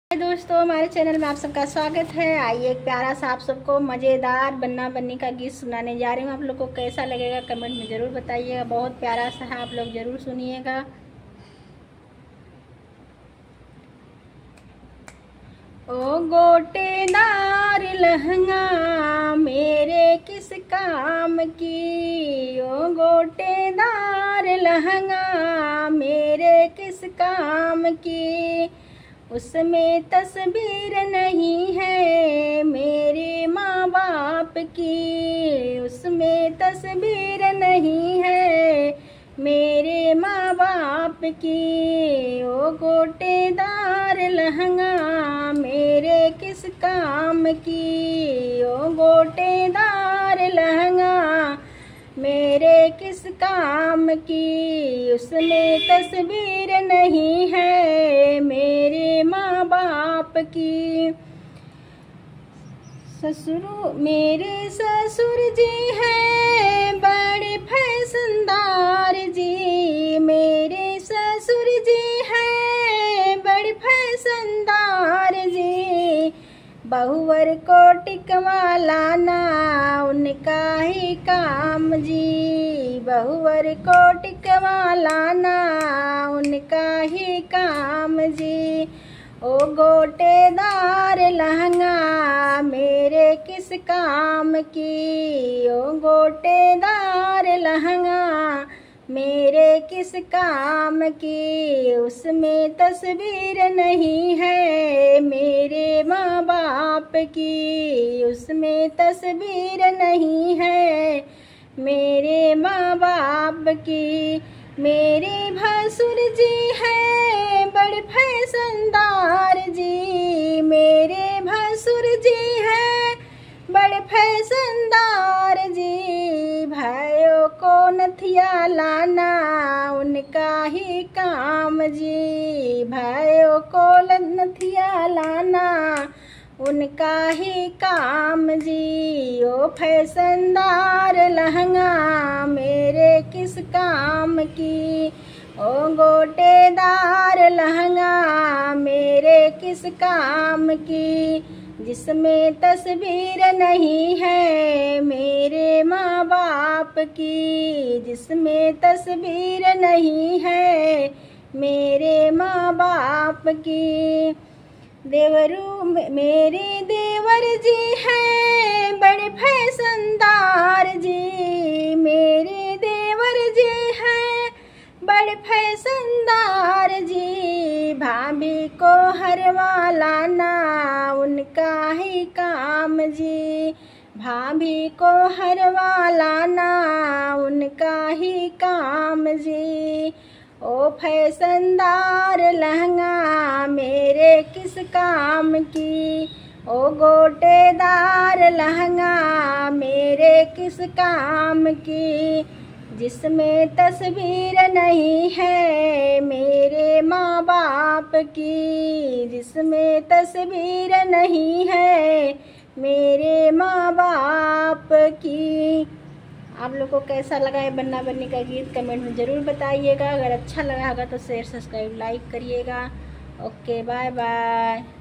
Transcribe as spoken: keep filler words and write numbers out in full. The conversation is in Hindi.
हाय दोस्तों, हमारे चैनल में आप सबका स्वागत है। आइए एक प्यारा सा आप सबको मज़ेदार बन्ना बन्नी का गीत सुनाने जा रही हूँ। आप लोग को कैसा लगेगा कमेंट में ज़रूर बताइएगा। बहुत प्यारा सा है, आप लोग ज़रूर सुनिएगा। ओ गोटेदार लहंगा मेरे किस काम की, ओ गोटेदार लहंगा मेरे किस काम की, उसमें तस्वीर नहीं है मेरे माँ बाप की, उसमें तस्वीर नहीं है मेरे माँ बाप की। ओ गोटेदार लहंगा मेरे किस काम की, ओ गोटेदार लहंगा मेरे किस काम की, उसमें तस्वीर नहीं है मेरे माँ बाप की। ससुर मेरे ससुर जी हैं बड़े फैशनदार जी, मेरे ससुर जी हैं बड़े फैशनदार जी, बहुवर को टिकवा लाना उनका ही काम जी, बहुवर को टिकवा लाना उनका ही काम जी। ओ गोटेदार लहंगा मेरे किस काम की, ओ गोटेदार लहंगा मेरे किस काम की, उसमें तस्वीर नहीं है मेरे माँ बाप की, उसमें तस्वीर नहीं है मेरे माँ बाप की। मेरे भसुर जी हैं बड़े फैशनदार जी, मेरे भसुर जी हैं बड़े फैशनदार जी, भाइयों को नथिया लाना उनका ही काम जी, भाइयों को नथिया लाना उनका ही काम जी। ओ फैशनदार लहंगा मेरे किस काम की, ओ गोटेदार लहंगा मेरे किस काम की, जिसमें तस्वीर नहीं है मेरे माँ बाप की, जिसमें तस्वीर नहीं है मेरे माँ बाप की। देवरू मेरे देवर जी हैं बड़े फैशनदार जी, मेरे देवर जी हैं बड़े फैशनदार जी, भाभी को हरवा लाना उनका ही काम जी, भाभी को हरवा लाना उनका ही काम जी। ओ फैशनदार लहंगा मेरे किस काम की, ओ गोटेदार लहंगा मेरे किस काम की, जिसमें तस्वीर नहीं है मेरे माँ बाप की, जिसमें तस्वीर नहीं है मेरे माँ बाप की। आप लोग को कैसा लगा है बन्ना बन्नी का गीत कमेंट में ज़रूर बताइएगा। अगर अच्छा लगा होगा तो शेयर सब्सक्राइब लाइक करिएगा। Okay, bye bye.